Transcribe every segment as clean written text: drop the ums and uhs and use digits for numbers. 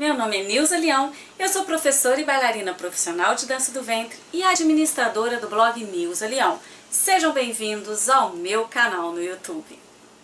Meu nome é Nilza Leão, eu sou professora e bailarina profissional de dança do ventre e administradora do blog Nilza Leão. Sejam bem-vindos ao meu canal no YouTube.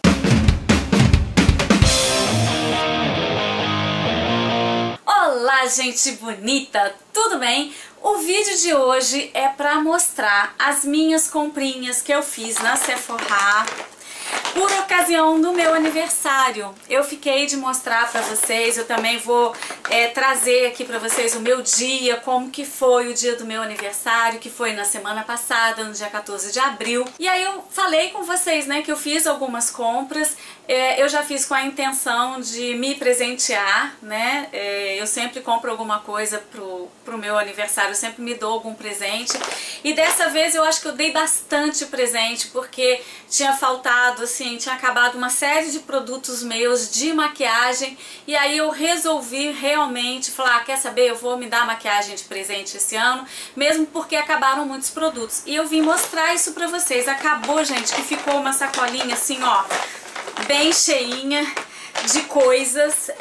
Olá, gente bonita, tudo bem? O vídeo de hoje é para mostrar as minhas comprinhas que eu fiz na Sephora por ocasião do meu aniversário. Eu fiquei de mostrar para vocês, eu também vou trazer aqui para vocês o meu dia, como que foi o dia do meu aniversário, que foi na semana passada, no dia 14 de abril. E aí eu falei com vocês, né, que eu fiz algumas compras, eu já fiz com a intenção de me presentear, né, eu sempre compro alguma coisa pro meu aniversário, eu sempre me dou algum presente. E dessa vez eu acho que eu dei bastante presente, porque tinha faltado, assim, tinha acabado uma série de produtos meus de maquiagem, e aí eu resolvi realmente falar, quer saber, eu vou me dar maquiagem de presente esse ano, mesmo porque acabaram muitos produtos. E eu vim mostrar isso pra vocês. Acabou, gente, que ficou uma sacolinha assim, ó, bem cheinha de coisas,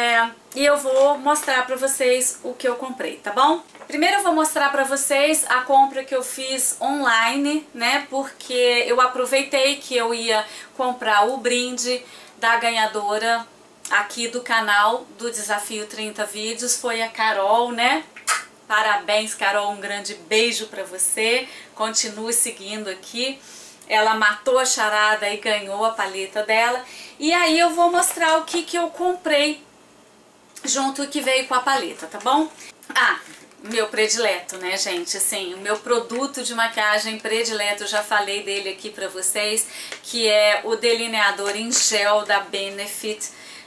e eu vou mostrar pra vocês o que eu comprei, tá bom? Primeiro eu vou mostrar pra vocês a compra que eu fiz online, né, porque eu aproveitei que eu ia comprar o brinde da ganhadora aqui do canal do Desafio 30 Vídeos, foi a Carol, né? Parabéns, Carol, um grande beijo pra você, continue seguindo aqui. Ela matou a charada e ganhou a paleta dela. E aí eu vou mostrar o que eu comprei junto que veio com a paleta, tá bom? Ah, meu predileto, né, gente? Assim, o meu produto de maquiagem predileto, eu já falei dele aqui pra vocês, que é o delineador em gel da Benefit.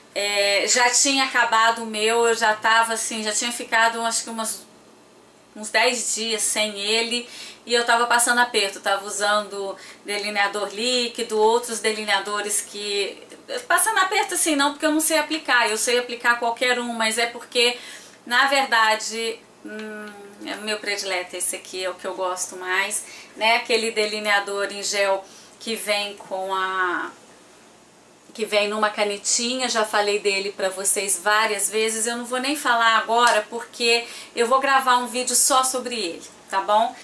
Já tinha acabado o meu, eu já tava assim, já tinha ficado acho que uns 10 dias sem ele, e eu tava passando aperto, tava usando delineador líquido, outros delineadores que... Passando aperto assim, não porque eu não sei aplicar, eu sei aplicar qualquer um, mas é porque, na verdade, meu predileto, esse aqui é o que eu gosto mais, né? Aquele delineador em gel que vem numa canetinha, já falei dele pra vocês várias vezes, eu não vou nem falar agora porque eu vou gravar um vídeo só sobre ele, tá bom?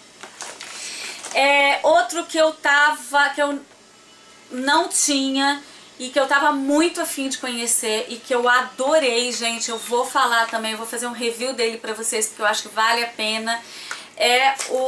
Outro que eu não tinha e que eu tava muito afim de conhecer e que eu adorei, gente, eu vou falar também, eu vou fazer um review dele pra vocês porque eu acho que vale a pena. É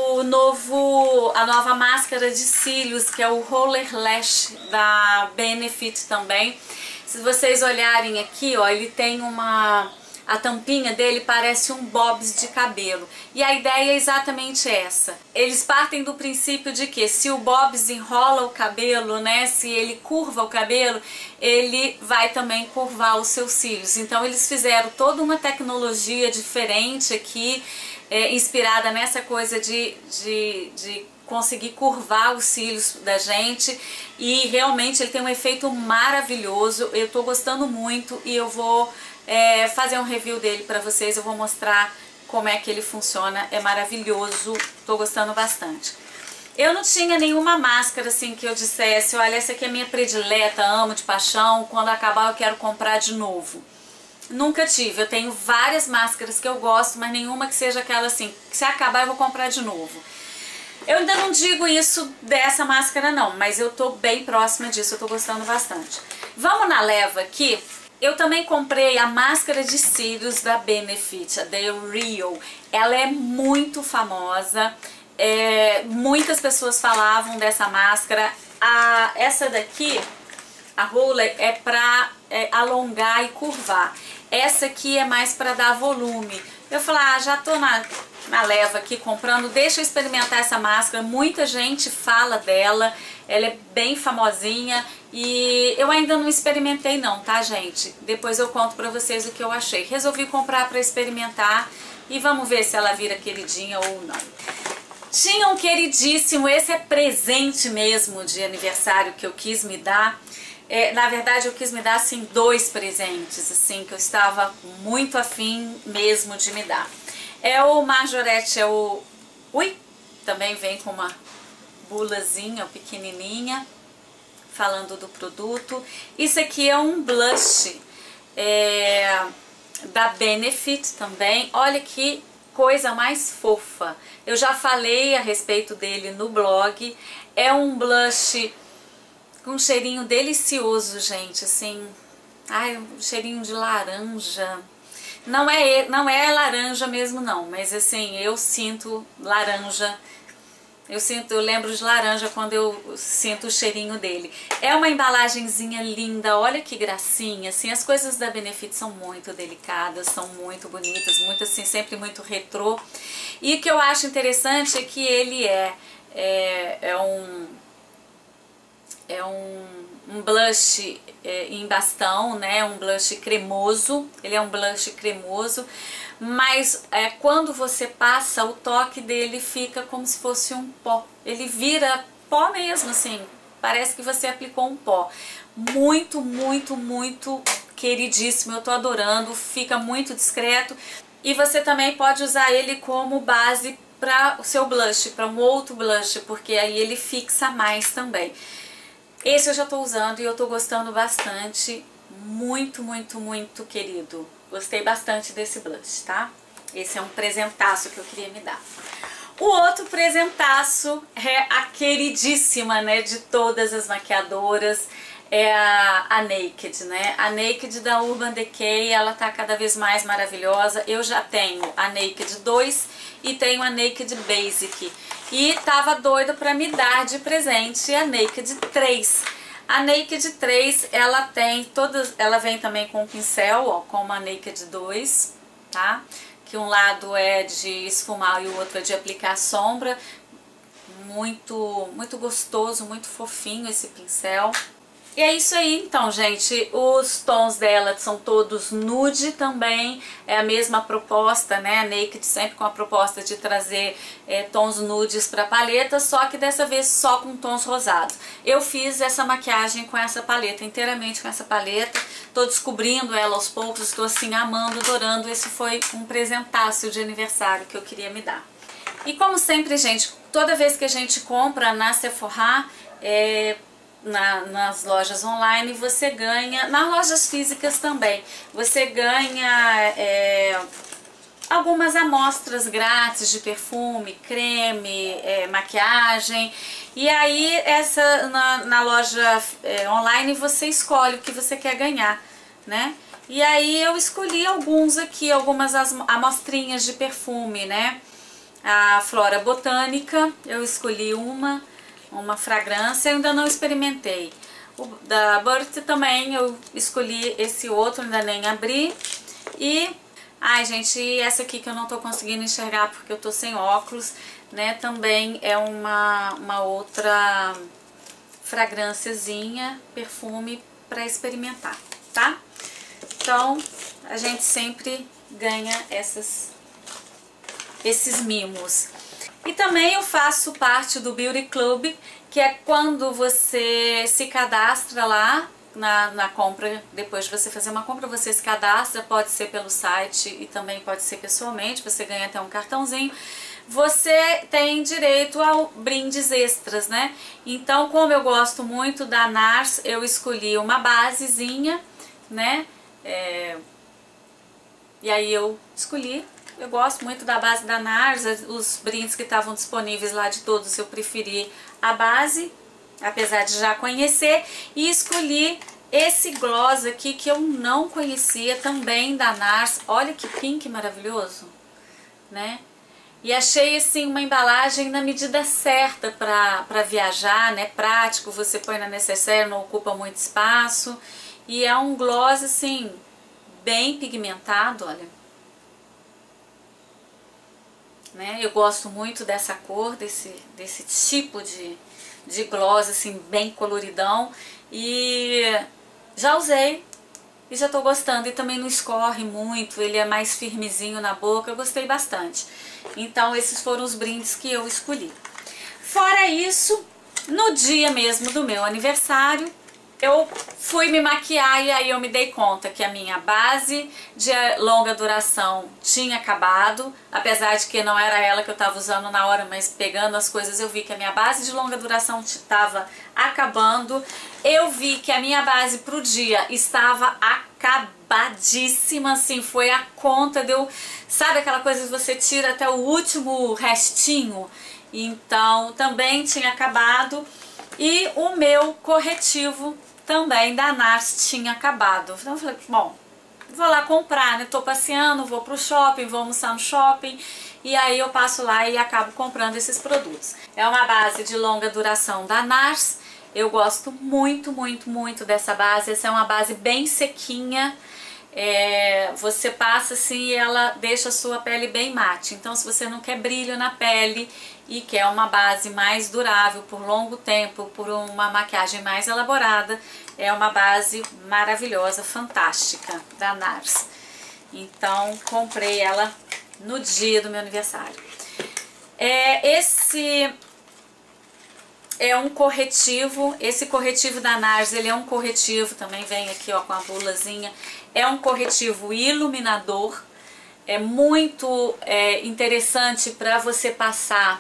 a nova máscara de cílios, que é o Roller Lash da Benefit também. Se vocês olharem aqui, ó, ele tem a tampinha dele parece um bobs de cabelo. E a ideia é exatamente essa. Eles partem do princípio de que se o bobs enrola o cabelo, né, se ele curva o cabelo, ele vai também curvar os seus cílios. Então eles fizeram toda uma tecnologia diferente aqui, inspirada nessa coisa de conseguir curvar os cílios da gente, e realmente ele tem um efeito maravilhoso. Eu tô gostando muito e eu vou fazer um review dele pra vocês, eu vou mostrar como é que ele funciona, é maravilhoso, tô gostando bastante. Eu não tinha nenhuma máscara assim que eu dissesse, olha, essa aqui é minha predileta, amo de paixão, quando acabar eu quero comprar de novo. Nunca tive, eu tenho várias máscaras que eu gosto, mas nenhuma que seja aquela assim, que se acabar eu vou comprar de novo. Eu ainda não digo isso dessa máscara não, mas eu tô bem próxima disso, eu tô gostando bastante. Vamos na leva aqui. Eu também comprei a máscara de cílios da Benefit, a The Real. Ela é muito famosa, muitas pessoas falavam dessa máscara. Essa daqui, a roller, é pra alongar e curvar. Essa aqui é mais pra dar volume. Eu falei, já tô na leva aqui comprando, deixa eu experimentar essa máscara. Muita gente fala dela, ela é bem famosinha e eu ainda não experimentei não, tá, gente? Depois eu conto pra vocês o que eu achei. Resolvi comprar pra experimentar e vamos ver se ela vira queridinha ou não. Tinha um queridíssimo, esse é presente mesmo de aniversário que eu quis me dar. Na verdade eu quis me dar assim 2 presentes, assim, que eu estava muito afim mesmo de me dar. É o Majorette, também vem com uma bulazinha pequenininha, falando do produto. Isso aqui é um blush, da Benefit também. Olha que coisa mais fofa. Eu já falei a respeito dele no blog. É um blush com um cheirinho delicioso, gente, assim. Ai, um cheirinho de laranja. Não é laranja mesmo não, mas assim, eu sinto laranja. Eu lembro de laranja quando eu sinto o cheirinho dele. É uma embalagenzinha linda, olha que gracinha, assim, as coisas da Benefit são muito delicadas, são muito bonitas, muito assim, sempre muito retrô. E o que eu acho interessante é que ele é um blush em bastão, né? Um blush cremoso. Ele é um blush cremoso, mas quando você passa, o toque dele fica como se fosse um pó. Ele vira pó mesmo, assim. Parece que você aplicou um pó. Muito, muito, muito queridíssimo. Eu tô adorando. Fica muito discreto. E você também pode usar ele como base para o seu blush, para um outro blush, porque aí ele fixa mais também. Esse eu já tô usando e eu tô gostando bastante. Muito, muito, muito querido. Gostei bastante desse blush, tá? Esse é um presentaço que eu queria me dar. O outro presentaço é a queridíssima, né, de todas as maquiadoras, é a Naked, né? A Naked da Urban Decay, ela tá cada vez mais maravilhosa. Eu já tenho a Naked 2 e tenho a Naked Basic. E tava doida pra me dar de presente a Naked 3. A Naked 3, ela tem todas, ela vem também com um pincel, ó, como a Naked 2, tá? Que um lado é de esfumar e o outro é de aplicar sombra. Muito, muito gostoso, muito fofinho esse pincel. E é isso aí, então, gente, os tons dela são todos nude também, é a mesma proposta, né, a Naked sempre com a proposta de trazer tons nudes para paleta, só que dessa vez só com tons rosados. Eu fiz essa maquiagem com essa paleta, inteiramente com essa paleta, tô descobrindo ela aos poucos, estou assim amando, adorando, esse foi um presentaço de aniversário que eu queria me dar. E como sempre, gente, toda vez que a gente compra na Sephora, nas lojas online, você ganha, nas lojas físicas também, você ganha algumas amostras grátis de perfume, creme, maquiagem. E aí na loja online você escolhe o que você quer ganhar, né? E aí eu escolhi alguns aqui, algumas amostrinhas de perfume, né? A Flora Botânica, eu escolhi uma fragrância, eu ainda não experimentei. O da Burt's também eu escolhi esse outro, ainda nem abri. E, ai gente, essa aqui que eu não tô conseguindo enxergar porque eu tô sem óculos, né? Também é uma outra fragrânciazinha, perfume pra experimentar, tá? Então, a gente sempre ganha esses mimos. E também eu faço parte do Beauty Club, que é quando você se cadastra lá na compra, depois de você fazer uma compra, você se cadastra, pode ser pelo site e também pode ser pessoalmente, você ganha até um cartãozinho. Você tem direito a brindes extras, né? Então, como eu gosto muito da NARS, eu escolhi uma basezinha, né? E aí eu escolhi. Eu gosto muito da base da NARS, os brindes que estavam disponíveis lá de todos eu preferi a base, apesar de já conhecer, e escolhi esse gloss aqui que eu não conhecia, também da NARS. Olha que pink maravilhoso, né? E achei assim uma embalagem na medida certa para viajar, né? Prático, você põe na necessaire, não ocupa muito espaço, e é um gloss assim bem pigmentado, olha. Né? Eu gosto muito dessa cor, desse tipo de gloss, assim, bem coloridão. E já usei e já tô gostando. E também não escorre muito, ele é mais firmezinho na boca, eu gostei bastante. Então esses foram os brindes que eu escolhi. Fora isso, no dia mesmo do meu aniversário, eu fui me maquiar e aí eu me dei conta que a minha base de longa duração tinha acabado, apesar de que não era ela que eu estava usando na hora, mas pegando as coisas eu vi que a minha base de longa duração estava acabando. Eu vi que a minha base pro dia estava acabada. acabadíssima, assim, foi a conta, deu, sabe aquela coisa que você tira até o último restinho? Então, também tinha acabado. E o meu corretivo também da NARS tinha acabado. Então eu falei, bom, vou lá comprar, né? Tô passeando, vou pro shopping, vou almoçar no shopping. E aí eu passo lá e acabo comprando esses produtos. É uma base de longa duração da NARS. Eu gosto muito, muito, muito dessa base. Essa é uma base bem sequinha. Você passa assim e ela deixa a sua pele bem mate. Então se você não quer brilho na pele e quer uma base mais durável por longo tempo, por uma maquiagem mais elaborada, é uma base maravilhosa, fantástica da NARS. Então comprei ela no dia do meu aniversário. Esse é um corretivo, esse corretivo da NARS, ele é um corretivo, também vem aqui ó com a bulazinha, é um corretivo iluminador, é muito interessante para você passar,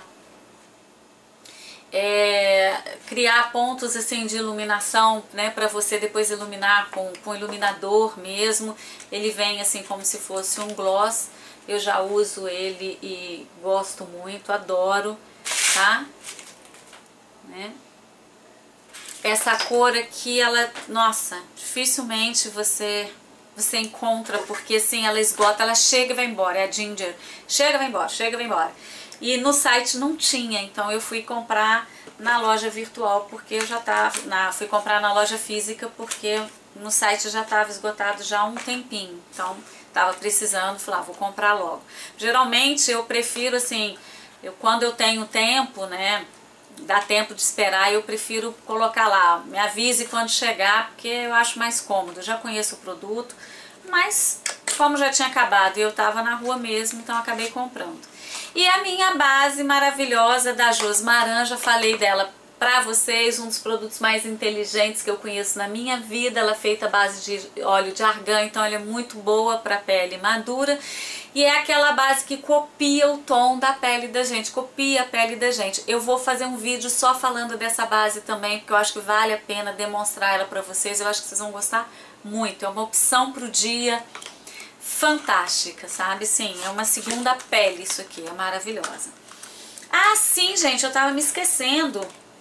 criar pontos assim de iluminação, né, para você depois iluminar com iluminador mesmo. Ele vem assim como se fosse um gloss, eu já uso ele e gosto muito, adoro, tá? Né? Essa cor aqui, ela, nossa, dificilmente você encontra, porque assim, ela esgota, ela chega e vai embora, é a Ginger, chega e vai embora, chega e vai embora. E no site não tinha, então eu fui comprar na loja virtual, porque eu já tava, fui comprar na loja física, porque no site já estava esgotado já há um tempinho, então tava precisando, falei, vou comprar logo. Geralmente eu prefiro assim, quando eu tenho tempo, né, dá tempo de esperar, eu prefiro colocar lá, me avise quando chegar, porque eu acho mais cômodo, eu já conheço o produto, mas como já tinha acabado e eu tava na rua mesmo, então acabei comprando. E a minha base maravilhosa da Josmaran, já falei dela pra vocês, um dos produtos mais inteligentes que eu conheço na minha vida. Ela é feita à base de óleo de argan, então ela é muito boa pra pele madura. E é aquela base que copia o tom da pele da gente, copia a pele da gente. Eu vou fazer um vídeo só falando dessa base também, porque eu acho que vale a pena demonstrar ela pra vocês. Eu acho que vocês vão gostar muito, é uma opção pro dia fantástica, sabe? Sim, é uma segunda pele isso aqui, é maravilhosa. Ah, sim, gente, eu tava me esquecendo.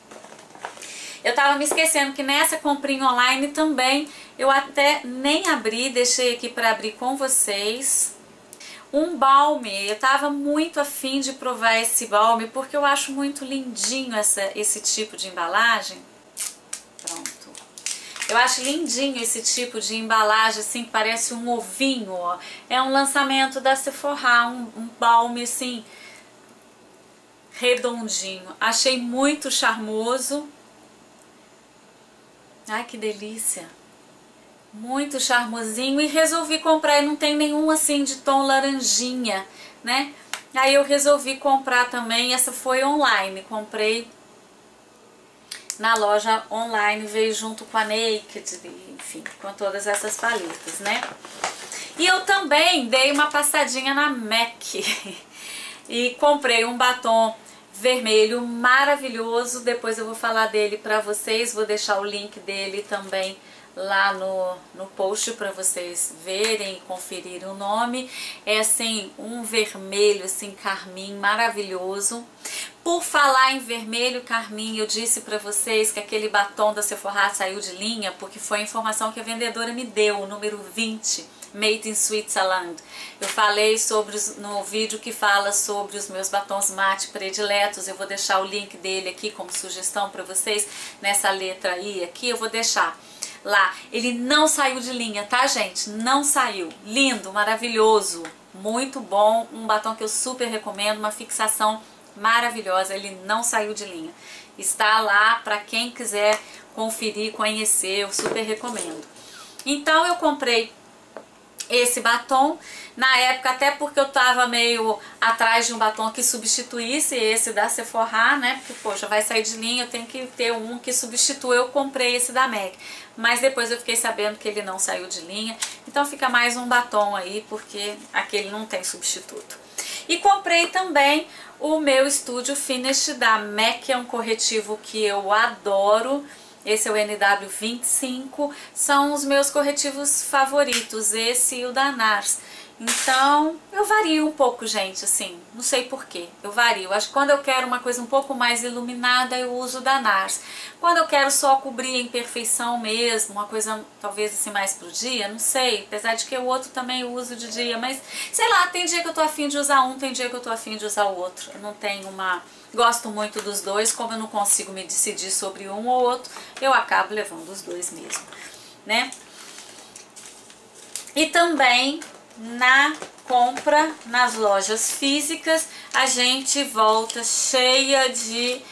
Que nessa comprinha online também, eu até nem abri, deixei aqui pra abrir com vocês. Um balme, eu tava muito afim de provar esse balme, porque eu acho muito lindinho esse tipo de embalagem. Pronto. Eu acho lindinho esse tipo de embalagem, assim, que parece um ovinho, ó. É um lançamento da Sephora, um balme, assim, redondinho. Achei muito charmoso. Ai, que delícia. Muito charmosinho. E resolvi comprar, e não tem nenhum, assim, de tom laranjinha, né? Aí eu resolvi comprar também, essa foi online, comprei na loja online, veio junto com a Naked, enfim, com todas essas paletas, né? E eu também dei uma passadinha na MAC e comprei um batom vermelho maravilhoso, depois eu vou falar dele pra vocês, vou deixar o link dele também lá no post para vocês verem e conferirem o nome. É assim, um vermelho assim, carmim, maravilhoso. Por falar em vermelho carmim, eu disse para vocês que aquele batom da Sephora saiu de linha, porque foi a informação que a vendedora me deu, o número 20, Made in Switzerland. Eu falei no vídeo que fala sobre os meus batons mate prediletos, eu vou deixar o link dele aqui como sugestão para vocês, nessa letra I aqui, eu vou deixar lá. Ele não saiu de linha, tá, gente? Não saiu. Lindo, maravilhoso, muito bom, um batom que eu super recomendo, uma fixação maravilhosa, ele não saiu de linha. Está lá para quem quiser conferir, conhecer, eu super recomendo. Então eu comprei esse batom, na época até porque eu tava meio atrás de um batom que substituísse esse da Sephora, né, porque poxa, vai sair de linha, eu tenho que ter um que substitua, eu comprei esse da MAC, mas depois eu fiquei sabendo que ele não saiu de linha, então fica mais um batom aí, porque aquele não tem substituto. E comprei também o meu Studio Finish da MAC, é um corretivo que eu adoro, esse é o NW25, são os meus corretivos favoritos, esse e o da NARS. Então, eu vario um pouco, gente, assim, não sei porquê, eu vario. Acho que quando eu quero uma coisa um pouco mais iluminada, eu uso o da NARS. Quando eu quero só cobrir a imperfeição mesmo, uma coisa talvez assim mais pro dia, não sei. Apesar de que o outro também eu uso de dia, mas sei lá, tem dia que eu tô afim de usar um, tem dia que eu tô afim de usar o outro. Eu não tenho uma... Gosto muito dos dois, como eu não consigo me decidir sobre um ou outro, eu acabo levando os dois mesmo, né? E também... na compra nas lojas físicas a gente volta cheia de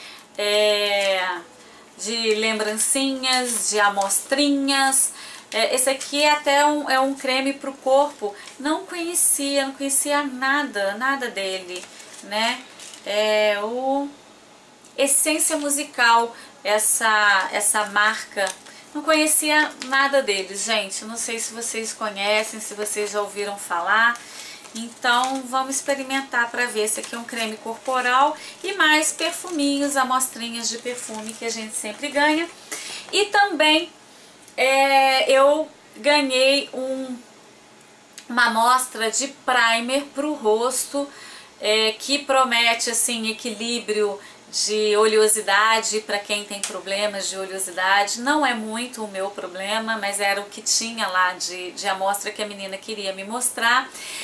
lembrancinhas, de amostrinhas. Esse aqui é até um creme para o corpo, não conhecia nada dele, né? É o Essência Musical, essa marca. Não conhecia nada deles, gente. Não sei se vocês conhecem, se vocês já ouviram falar. Então, vamos experimentar para ver. Esse aqui é um creme corporal e mais perfuminhos, amostrinhas de perfume que a gente sempre ganha. E também eu ganhei uma amostra de primer para o rosto, que promete assim equilíbrio de oleosidade para quem tem problemas de oleosidade. Não é muito o meu problema, mas era o que tinha lá de amostra que a menina queria me mostrar.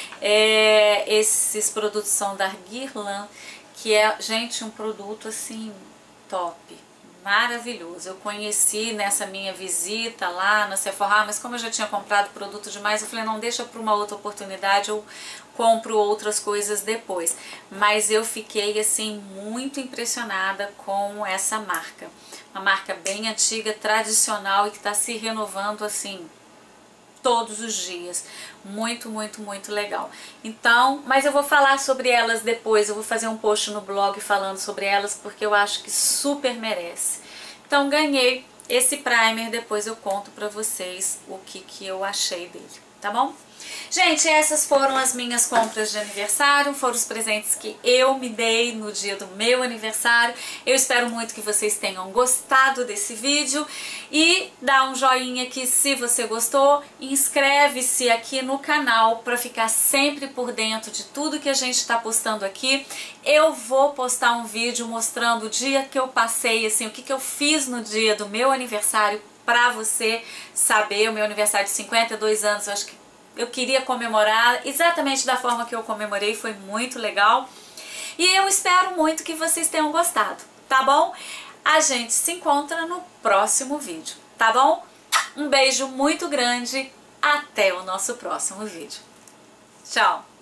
Esses produtos são da Guerlain, que é, gente, um produto assim top, maravilhoso. Eu conheci nessa minha visita lá na Sephora, mas como eu já tinha comprado produto demais, eu falei, não, deixa para uma outra oportunidade, eu compro outras coisas depois. Mas eu fiquei assim muito impressionada com essa marca. Uma marca bem antiga, tradicional e que está se renovando assim todos os dias. Muito, muito, muito legal. Então, mas eu vou falar sobre elas depois, eu vou fazer um post no blog falando sobre elas, porque eu acho que super merece. Então, ganhei esse primer, depois eu conto pra vocês o que eu achei dele, tá bom? Gente, essas foram as minhas compras de aniversário, foram os presentes que eu me dei no dia do meu aniversário. Eu espero muito que vocês tenham gostado desse vídeo e dá um joinha aqui se você gostou. Inscreve-se aqui no canal para ficar sempre por dentro de tudo que a gente está postando aqui. Eu vou postar um vídeo mostrando o dia que eu passei, assim, o que eu fiz no dia do meu aniversário para você saber. O meu aniversário de 52 anos, eu acho que eu queria comemorar exatamente da forma que eu comemorei, foi muito legal. E eu espero muito que vocês tenham gostado, tá bom? A gente se encontra no próximo vídeo, tá bom? Um beijo muito grande, até o nosso próximo vídeo. Tchau!